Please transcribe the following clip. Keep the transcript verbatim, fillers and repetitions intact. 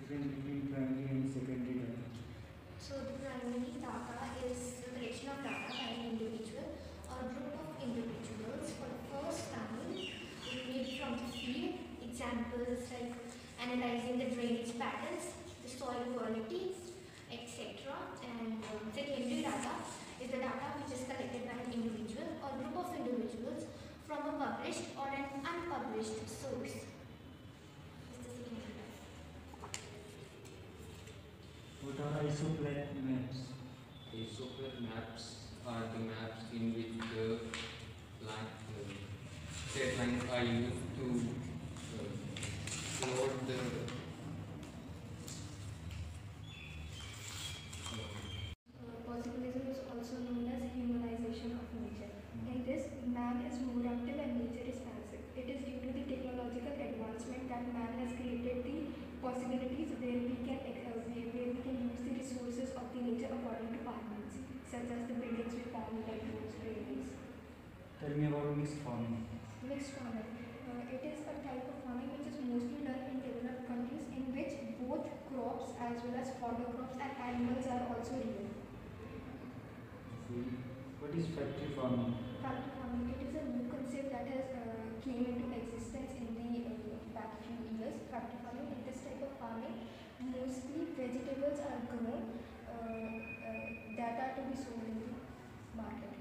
difference between primary and secondary data? So the primary data is the collection of data by an individual or a group of individuals for the first time, maybe from the field. Examples like analyzing the drainage patterns, the soil quality, et cetera. And um, secondary data is the data which is collected by an individual or group of individuals from a published or an unpublished source. What are isoplat maps? Isoplat maps are the maps in which the line, uh, state lines are used to uh, plot the Positivism is also known as humanization of nature. In this, man is more active and nature is passive. It is due to the technological advancement that man has created the possibilities where we can uh, where we can use the resources of the nature according to our needs, such as the buildings we form like roads, railways. Tell me about mixed farming. Mixed farming. Uh, it is a type of farming which is mostly done in developed countries in which both crops as well as fodder crops and animals are also reared. What is factory farming? Factory farming, it is a new concept that has uh, came into existence in the uh, past few years. Factory farming, in this type of farming, mostly vegetables are grown uh, uh, that are to be sold in the market.